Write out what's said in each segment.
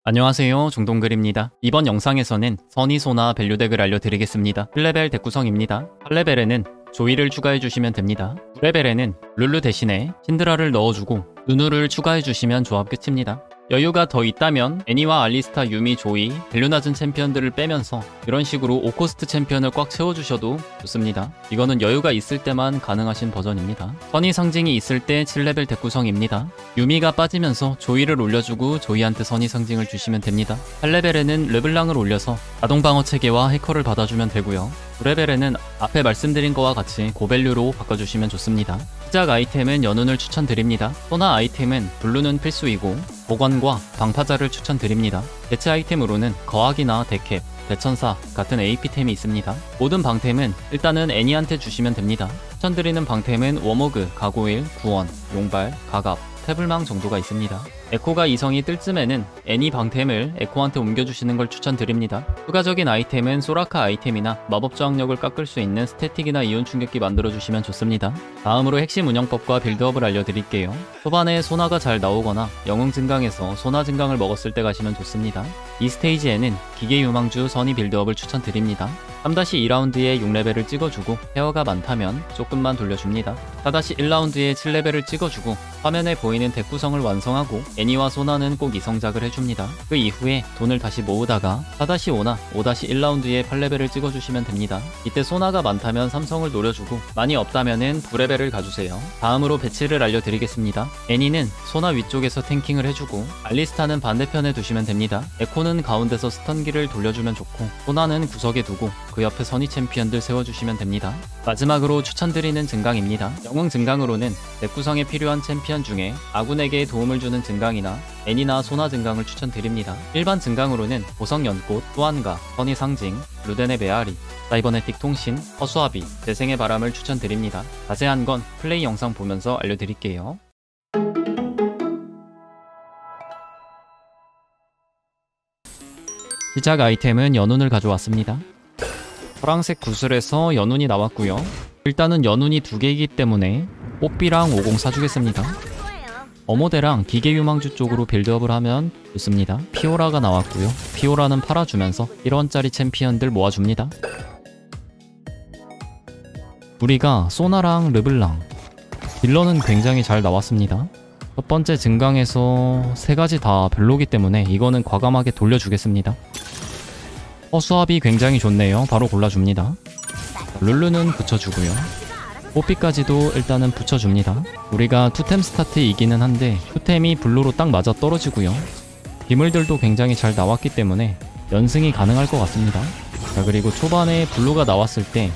안녕하세요, 종동글입니다. 이번 영상에서는 선의 소나 밸류 덱을 알려드리겠습니다. 1레벨 덱 구성입니다. 8레벨에는 조이를 추가해주시면 됩니다. 9레벨에는 룰루 대신에 신드라를 넣어주고 누누를 추가해주시면 조합 끝입니다. 여유가 더 있다면 애니와 알리스타, 유미, 조이, 밸류 낮은 챔피언들을 빼면서 이런 식으로 5코스트 챔피언을 꽉 채워주셔도 좋습니다. 이거는 여유가 있을 때만 가능하신 버전입니다. 선의 상징이 있을 때 7레벨 덱 구성입니다. 유미가 빠지면서 조이를 올려주고 조이한테 선의 상징을 주시면 됩니다. 8레벨에는 르블랑을 올려서 자동 방어 체계와 해커를 받아주면 되고요. 9레벨에는 앞에 말씀드린 거와 같이 고밸류로 바꿔주시면 좋습니다. 시작 아이템은 연운을 추천드립니다. 소나 아이템은 블루는 필수이고 보관과 방파자를 추천드립니다. 대체 아이템으로는 거학이나 데캡, 대천사 같은 AP템이 있습니다. 모든 방템은 일단은 애니한테 주시면 됩니다. 추천드리는 방템은 워머그, 가고일, 구원, 용발, 가갑, 태블망 정도가 있습니다. 에코가 이성이 뜰 쯤에는 애니 방템을 에코한테 옮겨주시는 걸 추천드립니다. 추가적인 아이템은 소라카 아이템이나 마법 저항력을 깎을 수 있는 스태틱이나 이온 충격기 만들어주시면 좋습니다. 다음으로 핵심 운영법과 빌드업을 알려드릴게요. 초반에 소나가 잘 나오거나 영웅 증강에서 소나 증강을 먹었을 때 가시면 좋습니다. 이 스테이지에는 기계 유망주 선의 빌드업을 추천드립니다. 3-2라운드에 6레벨을 찍어주고 페어가 많다면 조금만 돌려줍니다. 4-1라운드에 7레벨을 찍어주고 화면에 보이는 덱 구성을 완성하고 애니와 소나는 꼭 이성작을 해줍니다. 그 이후에 돈을 다시 모으다가 4-5나 5-1라운드에 8레벨을 찍어주시면 됩니다. 이때 소나가 많다면 삼성을 노려주고 많이 없다면은 9레벨을 가주세요. 다음으로 배치를 알려드리겠습니다. 애니는 소나 위쪽에서 탱킹을 해주고 알리스타는 반대편에 두시면 됩니다. 에코는 가운데서 스턴기를 돌려주면 좋고 소나는 구석에 두고 그 옆에 선의 챔피언들 세워주시면 됩니다. 마지막으로 추천드리는 증강입니다. 영웅 증강으로는 덱 구성에 필요한 챔피언 중에 아군에게 도움을 주는 증강이나 애니나 소나 증강을 추천드립니다. 일반 증강으로는 보석 연꽃, 또한가, 선의 상징, 루덴의 메아리, 사이버네틱 통신, 허수아비, 재생의 바람을 추천드립니다. 자세한 건 플레이 영상 보면서 알려드릴게요. 시작 아이템은 연운을 가져왔습니다. 파란색 구슬에서 연운이 나왔고요. 일단은 연운이 2개이기 때문에 뽀삐랑 50 사주겠습니다. 어모데랑 기계 유망주 쪽으로 빌드업을 하면 좋습니다. 피오라가 나왔고요. 피오라는 팔아주면서 1원짜리 챔피언들 모아줍니다. 우리가 소나랑 르블랑 딜러는 굉장히 잘 나왔습니다. 첫 번째 증강에서 3가지 다 별로기 때문에 이거는 과감하게 돌려주겠습니다. 허수아비 굉장히 좋네요. 바로 골라줍니다. 룰루는 붙여주고요. 뽀삐까지도 일단은 붙여줍니다. 우리가 투템 스타트이기는 한데 투템이 블루로 딱 맞아 떨어지고요. 기물들도 굉장히 잘 나왔기 때문에 연승이 가능할 것 같습니다. 자, 그리고 초반에 블루가 나왔을 때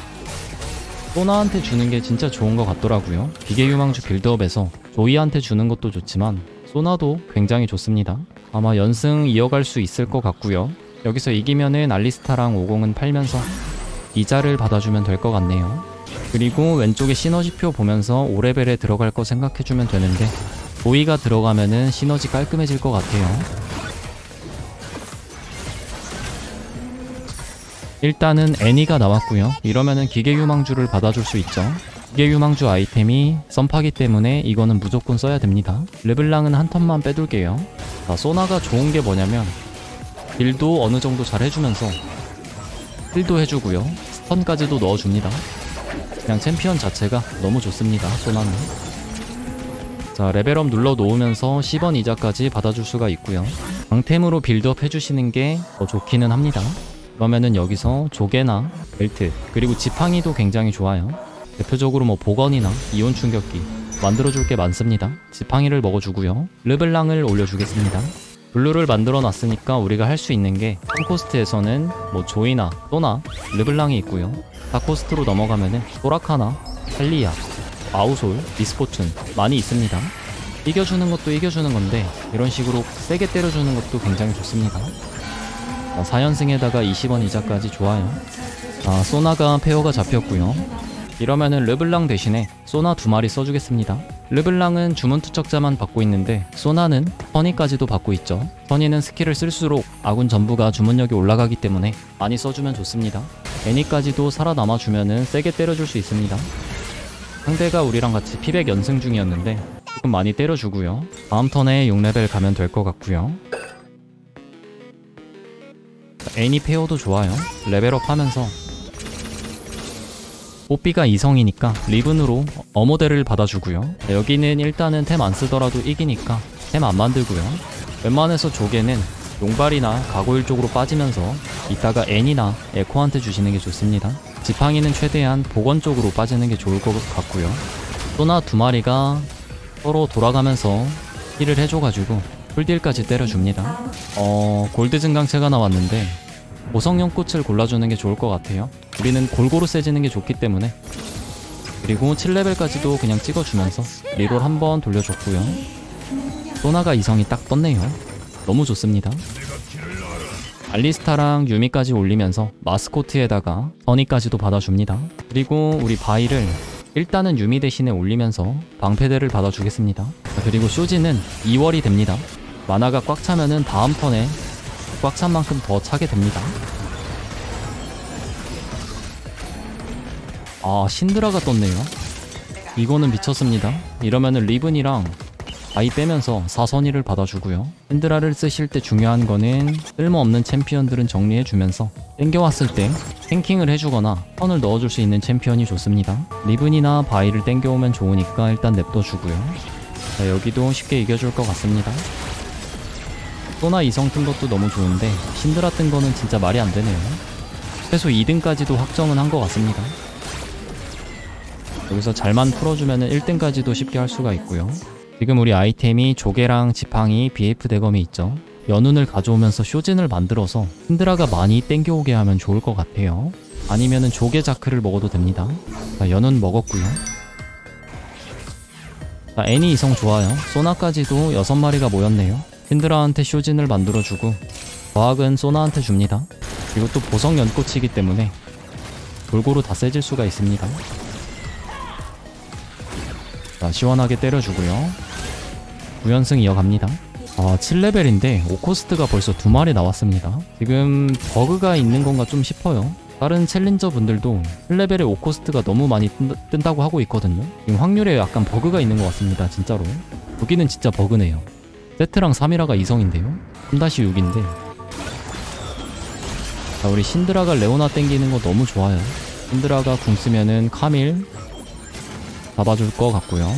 소나한테 주는 게 진짜 좋은 것 같더라고요. 기계 유망주 빌드업에서 조이한테 주는 것도 좋지만 소나도 굉장히 좋습니다. 아마 연승 이어갈 수 있을 것 같고요. 여기서 이기면은 알리스타랑 50은 팔면서 이자를 받아주면 될 것 같네요. 그리고 왼쪽에 시너지표 보면서 5레벨에 들어갈 거 생각해주면 되는데 조이가 들어가면은 시너지 깔끔해질 것 같아요. 일단은 애니가 나왔고요. 이러면은 기계 유망주를 받아줄 수 있죠. 기계 유망주 아이템이 썬파기 때문에 이거는 무조건 써야 됩니다. 르블랑은 한 턴만 빼둘게요. 자, 소나가 좋은 게 뭐냐면 딜도 어느 정도 잘 해주면서 힐도 해주고요. 스턴까지도 넣어줍니다. 그냥 챔피언 자체가 너무 좋습니다. 소나는. 자, 레벨업 눌러 놓으면서 10원 이자까지 받아줄 수가 있고요. 방템으로 빌드업 해주시는 게 더 좋기는 합니다. 그러면은 여기서 조개나 벨트 그리고 지팡이도 굉장히 좋아요. 대표적으로 뭐 보건이나 이온 충격기 만들어줄 게 많습니다. 지팡이를 먹어주고요. 르블랑을 올려주겠습니다. 블루를 만들어 놨으니까 우리가 할 수 있는 게 3코스트에서는 뭐 조이나 소나 르블랑이 있고요. 4코스트로 넘어가면은 소라카나 탈리아, 아우솔, 미스포춘 많이 있습니다. 이겨주는 것도 이겨주는 건데 이런 식으로 세게 때려주는 것도 굉장히 좋습니다. 4연승에다가 20원 이자까지 좋아요. 소나가 페어가 잡혔고요. 이러면은 르블랑 대신에 소나 2마리 써주겠습니다. 르블랑은 주문 투척자만 받고 있는데 소나는 선의까지도 받고 있죠. 선의는 스킬을 쓸수록 아군 전부가 주문력이 올라가기 때문에 많이 써주면 좋습니다. 애니까지도 살아남아주면은 세게 때려줄 수 있습니다. 상대가 우리랑 같이 피백 연승 중이었는데 조금 많이 때려주고요. 다음 턴에 6레벨 가면 될 것 같고요. 애니 페어도 좋아요. 레벨업 하면서 뽀삐가 이성이니까 리븐으로 어모델을 받아주고요. 여기는 일단은 템 안 쓰더라도 이기니까 템 안 만들고요. 웬만해서 조개는 용발이나 가고일 쪽으로 빠지면서 이따가 애니나 에코한테 주시는 게 좋습니다. 지팡이는 최대한 복원 쪽으로 빠지는 게 좋을 것 같고요. 소나 두 마리가 서로 돌아가면서 힐을 해줘가지고 풀딜까지 때려줍니다. 골드 증강체가 나왔는데 보석용 꽃을 골라주는 게 좋을 것 같아요. 우리는 골고루 세지는 게 좋기 때문에. 그리고 7레벨까지도 그냥 찍어주면서 리롤 한번 돌려줬고요. 소나가 이성이 딱 떴네요. 너무 좋습니다. 알리스타랑 유미까지 올리면서 마스코트에다가 선의까지도 받아줍니다. 그리고 우리 바이를 일단은 유미 대신에 올리면서 방패대를 받아주겠습니다. 그리고 쇼지는 2월이 됩니다. 마나가 꽉 차면은 다음 턴에 꽉 찬 만큼 더 차게 됩니다. 아, 신드라가 떴네요. 이거는 미쳤습니다. 이러면은 리븐이랑 바이 빼면서 사선이를 받아주고요. 신드라를 쓰실 때 중요한 거는 쓸모없는 챔피언들은 정리해주면서 땡겨왔을 때 탱킹을 해주거나 턴을 넣어줄 수 있는 챔피언이 좋습니다. 리븐이나 바이를 땡겨오면 좋으니까 일단 냅둬주고요. 자, 여기도 쉽게 이겨줄 것 같습니다. 소나 이성 뜬 것도 너무 좋은데 신드라 뜬 거는 진짜 말이 안 되네요. 최소 2등까지도 확정은 한 것 같습니다. 여기서 잘만 풀어주면 1등까지도 쉽게 할 수가 있고요. 지금 우리 아이템이 조개랑 지팡이, BF 대검이 있죠. 연운을 가져오면서 쇼진을 만들어서 신드라가 많이 땡겨오게 하면 좋을 것 같아요. 아니면은 조개 자크를 먹어도 됩니다. 자, 연운 먹었고요. 자, 애니 이성 좋아요. 소나까지도 6마리가 모였네요. 신드라한테 쇼진을 만들어주고 과학은 소나한테 줍니다. 그리고 또 보석 연꽃이기 때문에 골고루 다 세질 수가 있습니다. 자, 시원하게 때려주고요. 9연승 이어갑니다. 7레벨인데 오코스트가 벌써 2마리 나왔습니다. 지금 버그가 있는 건가 좀 싶어요. 다른 챌린저 분들도 7레벨에 오코스트가 너무 많이 뜬다고 하고 있거든요. 지금 확률에 약간 버그가 있는 것 같습니다. 진짜로. 여기는 진짜 버그네요. 세트랑 3이라가 이성인데요. 3-6인데 자, 우리 신드라가 레오나 땡기는 거 너무 좋아요. 신드라가 궁 쓰면은 카밀 잡아줄 것 같고요.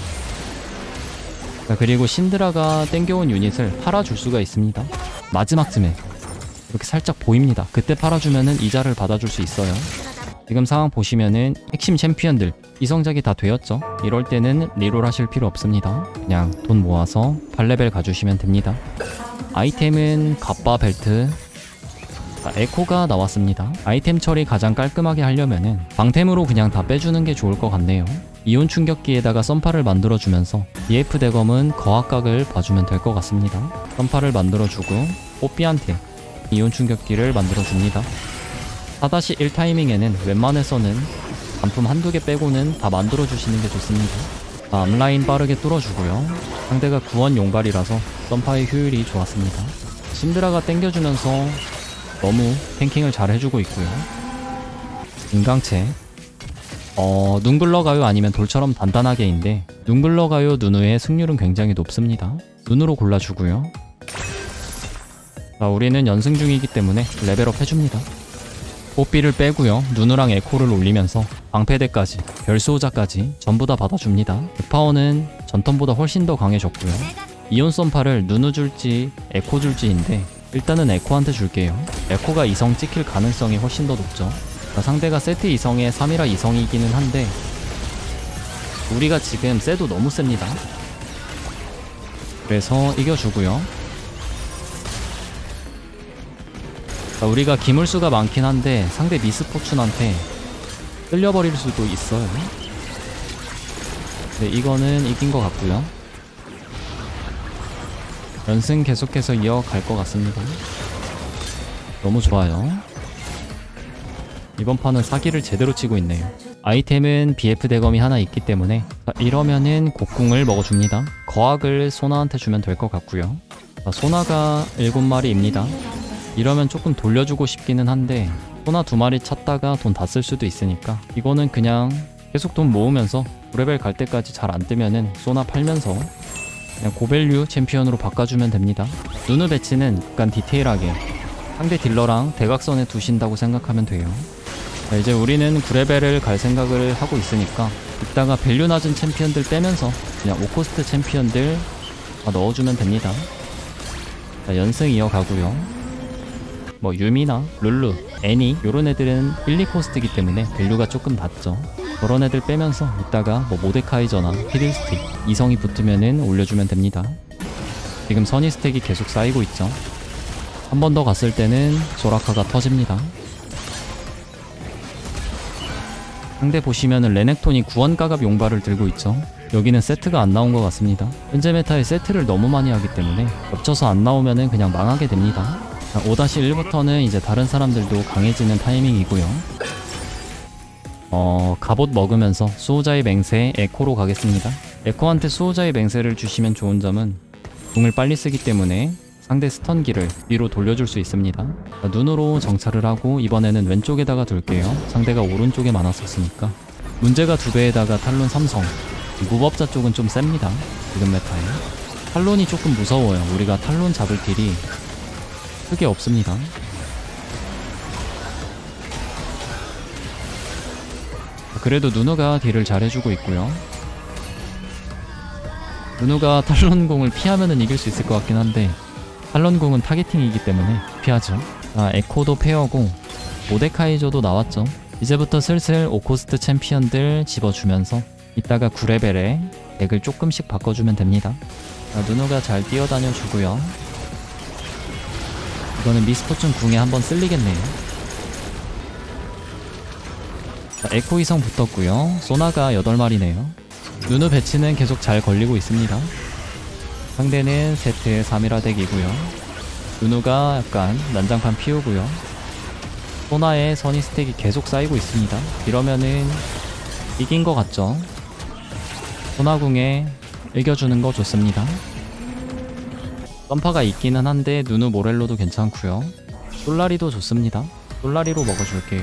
자, 그리고 신드라가 땡겨온 유닛을 팔아줄 수가 있습니다. 마지막쯤에 이렇게 살짝 보입니다. 그때 팔아주면은 이자를 받아줄 수 있어요. 지금 상황 보시면은 핵심 챔피언들 이성작이 다 되었죠. 이럴 때는 리롤 하실 필요 없습니다. 그냥 돈 모아서 8레벨 가주시면 됩니다. 아이템은 갑바 벨트, 에코가 나왔습니다. 아이템 처리 가장 깔끔하게 하려면은 방템으로 그냥 다 빼주는 게 좋을 것 같네요. 이온 충격기에다가 썬파를 만들어주면서 BF 대검은 거학각을 봐주면 될 것 같습니다. 썬파를 만들어주고 뽀삐한테 이온 충격기를 만들어줍니다. 4-1 타이밍에는 웬만해서는 단품 한두 개 빼고는 다 만들어주시는 게 좋습니다. 자, 앞라인 빠르게 뚫어주고요. 상대가 구원 용발이라서 썬파의 효율이 좋았습니다. 신드라가 땡겨주면서 너무 탱킹을 잘 해주고 있고요. 인강체 눈 굴러가요 아니면 돌처럼 단단하게인데 눈 굴러가요 누누의 승률은 굉장히 높습니다. 눈으로 골라주고요. 자, 우리는 연승 중이기 때문에 레벨업 해줍니다. 뽀삐를 빼고요. 누누랑 에코를 올리면서 방패대까지 별수호자까지 전부 다 받아줍니다. 백파워는 전턴보다 훨씬 더 강해졌고요. 이온 썬파를 누누 줄지 에코 줄지인데 일단은 에코한테 줄게요. 에코가 이성 찍힐 가능성이 훨씬 더 높죠. 자, 상대가 세트 이성의 3이라 이성이기는 한데 우리가 지금 세도 너무 셉니다. 그래서 이겨주고요. 자, 우리가 기물수가 많긴 한데 상대 미스포춘한테 끌려버릴 수도 있어요. 네, 이거는 이긴 것 같고요. 연승 계속해서 이어갈 것 같습니다. 너무 좋아요. 이번 판은 사기를 제대로 치고 있네요. 아이템은 BF 대검이 하나 있기 때문에 자, 이러면은 곡궁을 먹어줍니다. 거학을 소나한테 주면 될 것 같고요. 자, 소나가 7마리입니다. 이러면 조금 돌려주고 싶기는 한데 소나 2마리 찾다가 돈 다 쓸 수도 있으니까 이거는 그냥 계속 돈 모으면서 9레벨 갈 때까지 잘 안 뜨면은 소나 팔면서 그냥 고밸류 챔피언으로 바꿔주면 됩니다. 누누 배치는 약간 디테일하게 상대 딜러랑 대각선에 두신다고 생각하면 돼요. 자, 이제 우리는 9레벨을 갈 생각을 하고 있으니까 이따가 밸류 낮은 챔피언들 빼면서 그냥 5코스트 챔피언들 다 넣어주면 됩니다. 자, 연승 이어가고요. 뭐 유미나 룰루, 애니 요런 애들은 1, 2코스트이기 때문에 밸류가 조금 낮죠. 그런 애들 빼면서 이따가 뭐 모데카이저나 피들스틱 이성이 붙으면은 올려주면 됩니다. 지금 선의 스택이 계속 쌓이고 있죠. 한 번 더 갔을 때는 소라카가 터집니다. 상대 보시면은 레넥톤이 구원가갑 용발을 들고 있죠. 여기는 세트가 안 나온 것 같습니다. 현재 메타에 세트를 너무 많이 하기 때문에 겹쳐서 안 나오면은 그냥 망하게 됩니다. 5-1부터는 이제 다른 사람들도 강해지는 타이밍이고요. 갑옷 먹으면서 수호자의 맹세 에코로 가겠습니다. 에코한테 수호자의 맹세를 주시면 좋은 점은 궁을 빨리 쓰기 때문에 상대 스턴기를 위로 돌려줄 수 있습니다. 자, 눈으로 정찰을 하고 이번에는 왼쪽에다가 둘게요. 상대가 오른쪽에 많았었으니까. 문제가 2배에다가 탈론 3성. 무법자 쪽은 좀 셉니다. 지금 메타에. 탈론이 조금 무서워요. 우리가 탈론 잡을 딜이 크게 없습니다. 그래도 누누가 딜을 잘 해주고 있고요. 누누가 탈론공을 피하면은 이길 수 있을 것 같긴 한데 탈론공은 타겟팅이기 때문에 피하죠. 자, 에코도 페어고 모데카이저도 나왔죠. 이제부터 슬슬 5코스트 챔피언들 집어주면서 이따가 9레벨에 덱을 조금씩 바꿔주면 됩니다. 자, 누누가 잘 뛰어다녀주고요. 이거는 미스포춘 궁에 한번 쓸리겠네요. 자, 에코 이성 붙었고요. 소나가 8마리네요. 누누 배치는 계속 잘 걸리고 있습니다. 상대는 세트 3일화 덱이고요. 누누가 약간 난장판 피우고요. 소나의 선의 스택이 계속 쌓이고 있습니다. 이러면은 이긴 것 같죠? 소나궁에 이겨주는 거 좋습니다. 썸파가 있기는 한데 누누 모렐로도 괜찮고요. 솔라리도 좋습니다. 솔라리로 먹어줄게요.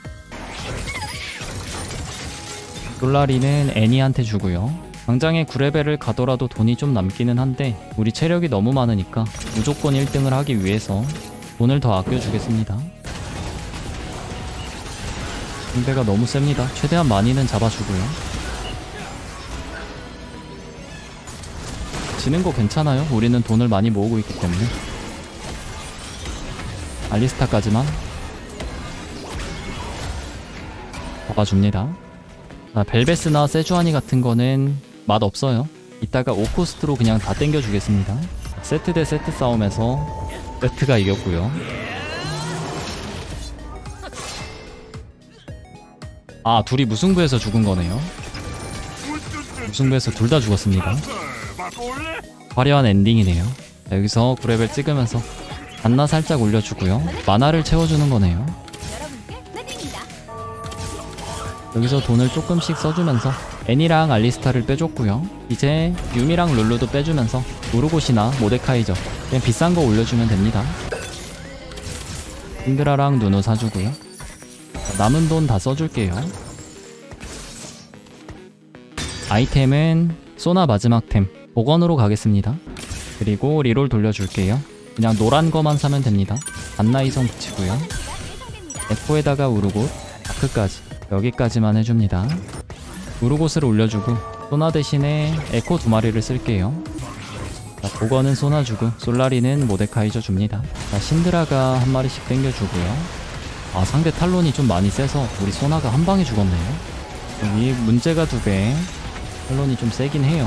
솔라리는 애니한테 주고요. 당장에 9레벨을 가더라도 돈이 좀 남기는 한데 우리 체력이 너무 많으니까 무조건 1등을 하기 위해서 돈을 더 아껴주겠습니다. 상대가 너무 셉니다. 최대한 많이는 잡아주고요. 지는 거 괜찮아요. 우리는 돈을 많이 모으고 있기 때문에. 알리스타까지만 잡아줍니다. 자, 벨베스나 세주아니 같은 거는 맛 없어요. 이따가 5코스트로 그냥 다 땡겨주겠습니다. 세트 대 세트 싸움에서 세트가 이겼고요. 아, 둘이 무승부에서 죽은 거네요. 무승부에서 둘 다 죽었습니다. 화려한 엔딩이네요. 자, 여기서 9레벨 찍으면서 단나 살짝 올려주고요. 마나를 채워주는 거네요. 여기서 돈을 조금씩 써주면서 애니랑 알리스타를 빼줬고요. 이제 유미랑 룰루도 빼주면서 우르고시나 모데카이저 그냥 비싼 거 올려주면 됩니다. 힌드라랑 누누 사주고요. 남은 돈 다 써줄게요. 아이템은 소나 마지막 템 복원으로 가겠습니다. 그리고 리롤 돌려줄게요. 그냥 노란 거만 사면 됩니다. 안나이성 붙이고요. 에코에다가 우르곳 다크까지 여기까지만 해줍니다. 우르곳을 올려주고 소나 대신에 에코 2마리를 쓸게요. 자, 복원은 소나 주고 솔라리는 모데카이저 줍니다. 자, 신드라가 1마리씩 땡겨주고요. 아, 상대 탈론이 좀 많이 세서 우리 소나가 한 방에 죽었네요. 여기 문제가 2배. 탈론이 좀 세긴 해요.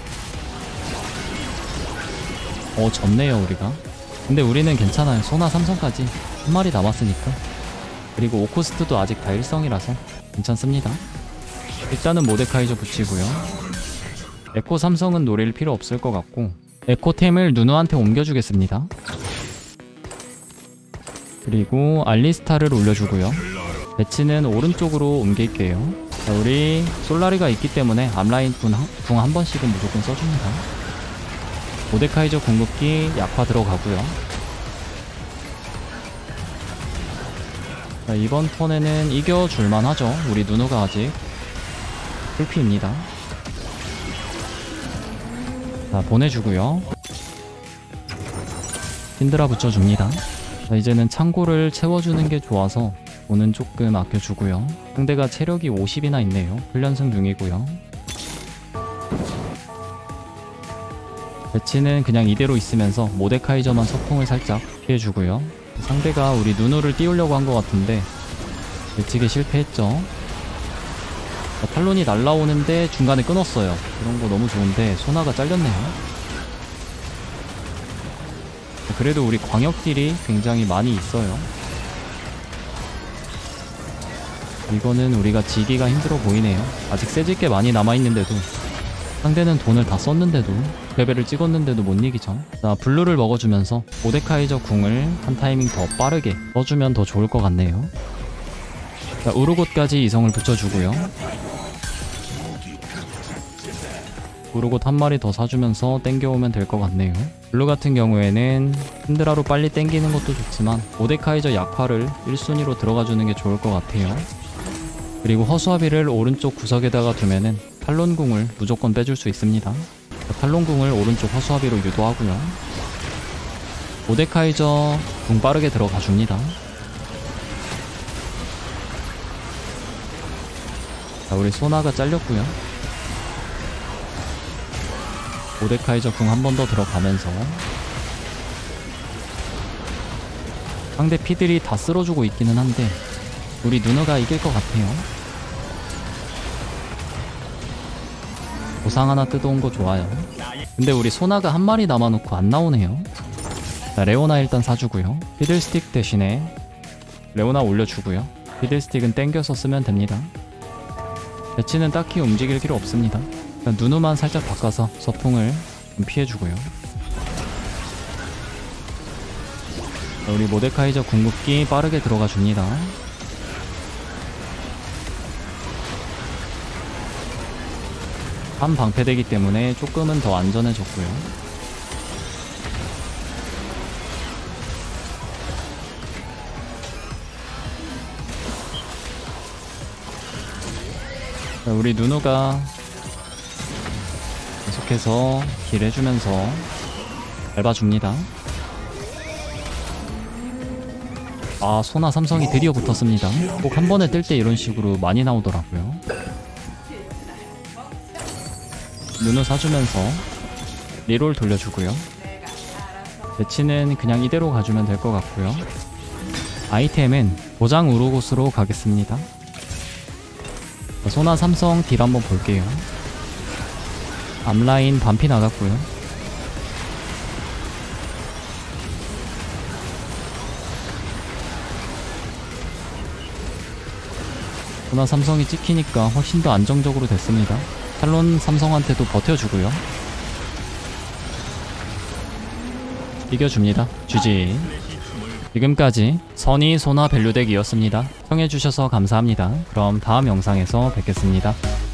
졌네요 우리가. 근데 우리는 괜찮아요. 소나 3성까지 1마리 남았으니까. 그리고 5코스트도 아직 다 1성이라서 괜찮습니다. 일단은 모데카이저 붙이고요. 에코 3성은 노릴 필요 없을 것 같고 에코템을 누누한테 옮겨주겠습니다. 그리고 알리스타를 올려주고요. 배치는 오른쪽으로 옮길게요. 자, 우리 솔라리가 있기 때문에 앞라인 궁 한 번씩은 무조건 써줍니다. 모데카이저 궁극기 약화 들어가고요. 자, 이번 턴에는 이겨줄만 하죠. 우리 누누가 아직 풀피입니다. 자, 보내주고요. 힌드라 붙여줍니다. 자, 이제는 창고를 채워주는 게 좋아서 돈은 조금 아껴주고요. 상대가 체력이 50이나 있네요. 훈련승 중이고요. 배치는 그냥 이대로 있으면서 모데카이저만 서풍을 살짝 피해주고요. 상대가 우리 누누를 띄우려고 한 것 같은데 배치기 실패했죠. 자, 탈론이 날라오는데 중간에 끊었어요. 이런 거 너무 좋은데 소나가 잘렸네요. 자, 그래도 우리 광역딜이 굉장히 많이 있어요. 이거는 우리가 지기가 힘들어 보이네요. 아직 세질 게 많이 남아있는데도 상대는 돈을 다 썼는데도 레벨을 찍었는데도 못 이기죠. 자, 블루를 먹어주면서 모데카이저 궁을 한 타이밍 더 빠르게 써주면 더 좋을 것 같네요. 자, 우르곳까지 이성을 붙여주고요. 우르곳 한 마리 더 사주면서 땡겨오면 될 것 같네요. 블루 같은 경우에는 힌드라로 빨리 땡기는 것도 좋지만 모데카이저 약화를 1순위로 들어가주는 게 좋을 것 같아요. 그리고 허수아비를 오른쪽 구석에다가 두면은 탈론궁을 무조건 빼줄 수 있습니다. 탈론궁을 오른쪽 허수아비로 유도하고요. 모데카이저 궁 빠르게 들어가 줍니다. 자, 우리 소나가 잘렸고요. 모데카이저 궁 한 번 더 들어가면서 상대 피들이 다 쓸어주고 있기는 한데 우리 누누가 이길 것 같아요. 보상 하나 뜯어온 거 좋아요. 근데 우리 소나가 한 마리 남아놓고 안 나오네요. 자, 레오나 일단 사주고요. 피들스틱 대신에 레오나 올려주고요. 피들스틱은 땡겨서 쓰면 됩니다. 배치는 딱히 움직일 필요 없습니다. 누누만 살짝 바꿔서 서풍을 좀 피해주고요. 자, 우리 모데카이저 궁극기 빠르게 들어가 줍니다. 한 방패되기 때문에 조금은 더 안전해졌고요. 자, 우리 누누가 계속해서 길 해주면서 밟아줍니다. 아, 소나 삼성이 드디어 붙었습니다. 꼭 한 번에 뜰 때 이런 식으로 많이 나오더라고요. 누누 사주면서 리롤 돌려주고요. 배치는 그냥 이대로 가주면 될 것 같고요. 아이템은 보장 우르곳으로 가겠습니다. 소나 삼성 딜 한번 볼게요. 앞라인 반피 나갔고요. 소나 삼성이 찍히니까 훨씬 더 안정적으로 됐습니다. 탈론 삼성한테도 버텨주고요. 이겨줍니다. GG. 지금까지 선의 소나 밸류덱이었습니다. 시청해주셔서 감사합니다. 그럼 다음 영상에서 뵙겠습니다.